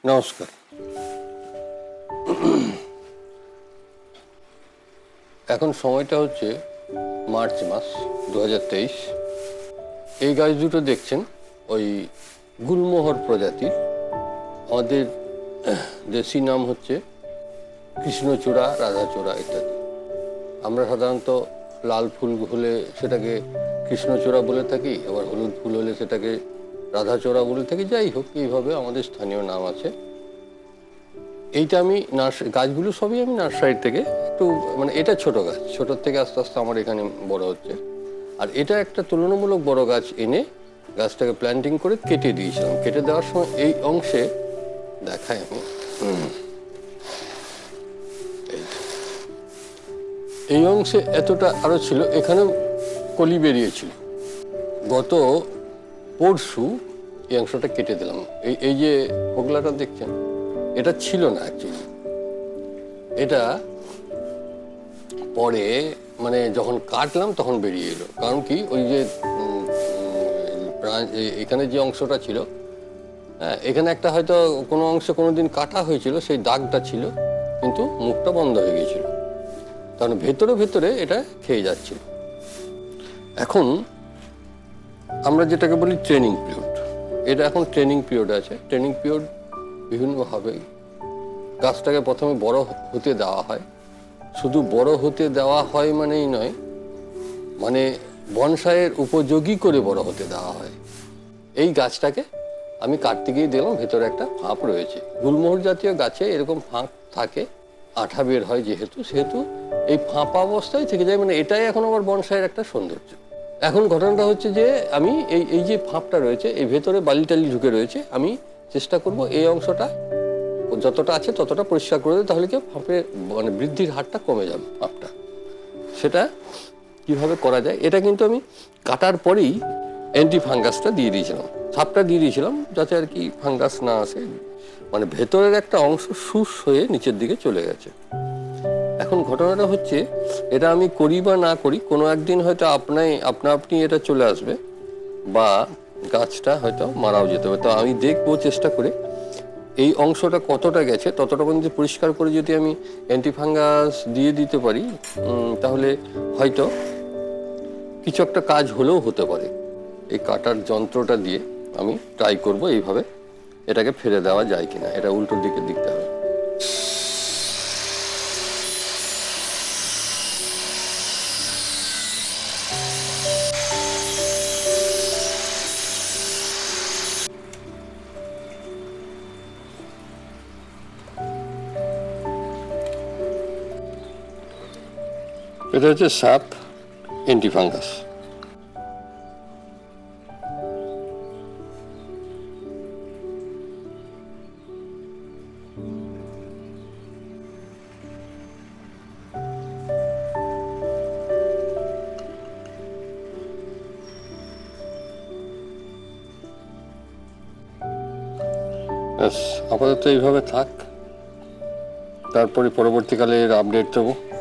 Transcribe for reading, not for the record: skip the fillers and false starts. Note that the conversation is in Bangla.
নমস্কার। এখন সময়টা হচ্ছে মার্চ মাস 2023। এই গাছ দুটো দেখছেন ওই গুলমোহর প্রজাতির। আমাদের দেশি নাম হচ্ছে কৃষ্ণচূড়া, রাধাচূড়া ইত্যাদি। আমরা সাধারণত লাল ফুল হলে সেটাকে কৃষ্ণচূড়া বলে থাকি, আবার হলুদ ফুল হলে সেটাকে রাধাচূড়া বলে থাকি। যাই হোক, এইভাবে আমাদের স্থানীয় নাম আছে। এইটা আমি গাছগুলো সবই আমি নার্সারি থেকে একটু মানে এটা ছোট গাছ, ছোটোর থেকে আস্তে আস্তে আমার এখানে বড় হচ্ছে। আর এটা একটা তুলনামূলক বড় গাছ এনে গাছটাকে প্ল্যান্টিং করে কেটে দিয়েছিলাম। কেটে দেওয়ার সময় এই অংশে দেখাই আমি, এই অংশে এতটা আরো ছিল, এখানে কলি বেরিয়েছিল। গত পরশু এই অংশটা কেটে দিলাম। এই যে ফোগলাটা দেখছেন, এটা ছিল না অ্যাকচুয়ালি। এটা পরে মানে যখন কাটলাম তখন বেরিয়ে এলো। কারণ কি, ওই যে এখানে যে অংশটা ছিল, হ্যাঁ, এখানে একটা হয়তো কোনো অংশ কোনোদিন কাটা হয়েছিল, সেই দাগটা ছিল, কিন্তু মুখটা বন্ধ হয়ে গিয়েছিল। কারণ ভেতরে ভেতরে এটা খেয়ে যাচ্ছিল। এখন আমরা যেটাকে বলি ট্রেনিং পিরিয়ড, এটা এখন ট্রেনিং পিরিয়ড আছে। ট্রেনিং পিরিয়ড বিভিন্নভাবে গাছটাকে প্রথমে বড় হতে দেওয়া হয়। শুধু বড় হতে দেওয়া হয় মানেই নয়, মানে বনসাইয়ের উপযোগী করে বড় হতে দেওয়া হয়। এই গাছটাকে আমি কাটতে গিয়ে দেখলাম ভেতরে একটা ফাঁপ রয়েছে। গুলমোহর জাতীয় গাছে এরকম ফাঁক থাকে, আঠা বের হয় সেহেতু এই ফাঁপা অবস্থায় থেকে যায়। মানে এটাই এখন আমার বনসাইয়ের একটা সৌন্দর্য। এখন ঘটনাটা হচ্ছে যে আমি এই যে ফাঁপটা রয়েছে, এই ভেতরে বালি টালি ঢুকে রয়েছে, আমি চেষ্টা করব এই অংশটা যতটা আছে ততটা পরিষ্কার করে দেয়, তাহলে কি ফাঁপের মানে বৃদ্ধির হারটা কমে যাবে। ফাঁপটা সেটা কিভাবে করা যায়, এটা কিন্তু আমি কাটার পরেই অ্যান্টি ফাঙ্গাসটা দিয়ে দিয়েছিলাম, সাপটা দিয়ে দিয়েছিলাম, যাতে আর কি ফাঙ্গাস না আসে। মানে ভেতরের একটা অংশ শুষ হয়ে নিচের দিকে চলে গেছে। এখন ঘটনাটা হচ্ছে, এটা আমি করি বা না করি, কোনো একদিন হয়তো আপনি এটা চলে আসবে, বা গাছটা হয়তো মারাও যেতে হবে। তো আমি দেখবো চেষ্টা করে এই অংশটা কতটা গেছে ততটা পর্যন্ত পরিষ্কার করে যদি আমি অ্যান্টিফাঙ্গাস দিয়ে দিতে পারি, তাহলে হয়তো কিছু একটা কাজ হলেও হতে পারে। এই কাটার যন্ত্রটা দিয়ে আমি ট্রাই করব এইভাবে এটাকে ফেলে দেওয়া যায় কিনা। এটা উল্টো দিকে দেখতে হবে। এটা হচ্ছে সাপ অ্যান্টিফাঙ্গাস। আপাতত এইভাবে থাক, তারপরে পরবর্তীকালে এর আপডেট দেবো।